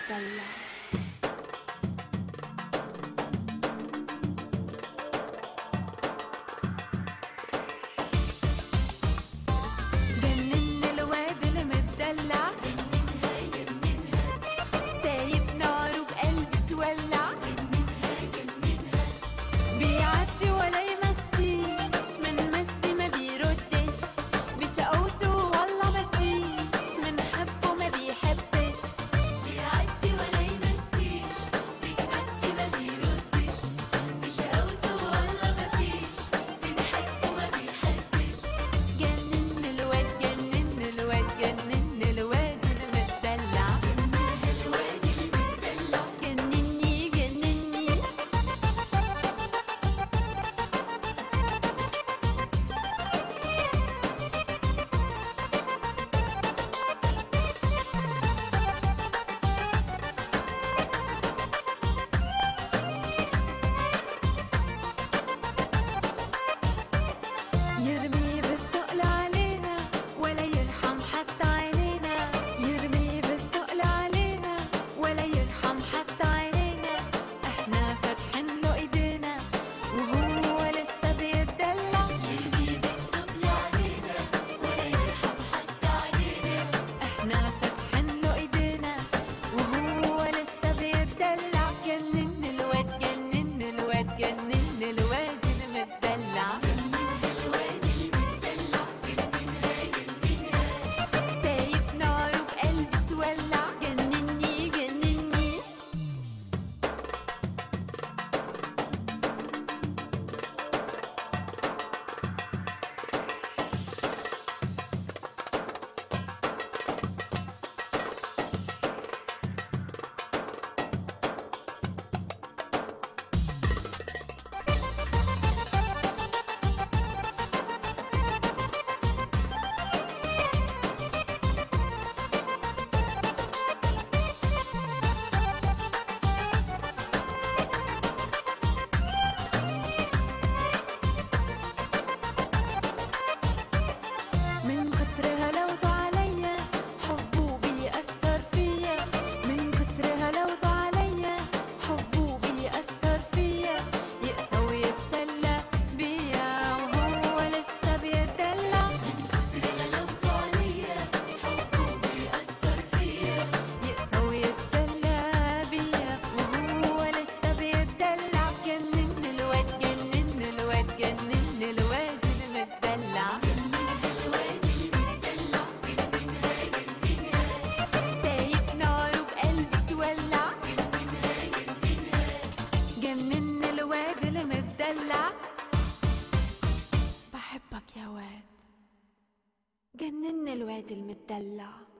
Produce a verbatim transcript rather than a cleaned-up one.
المدلع. جنن الواد المدلع، جننها جننها، سايب ناره بقلبي تولع، جننها جننها، بيعدي ولا يمسيش، من مسي ما بيردش، بشقوته والله مفيش، من حبه ما بيحبش. بيعدي ولا يمسيش، بيمسي ما بيردش، بشقاوته والله مفيش، بنحبه ما بيحبش. جنن الواد جنن الواد جنن الواد المدلع، جننها الواد المدلع، جنني جنني. يرمي بالثقل علينا ولا يرحم حتى عينينا، يرمي بالثقل علينا ولا يرحم حتى عينينا. احنا فاتحين له ايدينا وهو لسه بيتدلع، يرمي بالثقل علينا ولا يرحم حتى علينا. احنا فاتحين له ايدينا وهو لسه بيتدلع. جنن الواد جنن الواد جنن الواد المدلع، جننها الواد المدلع، جننها جننها، سايب ناره بقلبي تولع. جنني جنني. من كتر غلاوته عليا حبه بيأثر فيا، من كتر غلاوته عليا حبه بيأثر فيا. يقسى ويتسلى بيا وهو لسه بيتدلع، من كتر غلاوته عليا حبه بيأثر فيا. يقسى ويتسلى بيا وهو لسه بيتدلع. جنن الواد جنن الواد جنن الواد المدلع، جننها الواد المدلع، جننها جننها، سايب ناره بقلبي تولع. جننها جننها، جنن الواد المدلع، بحبك يا واد. جنن الواد المدلع.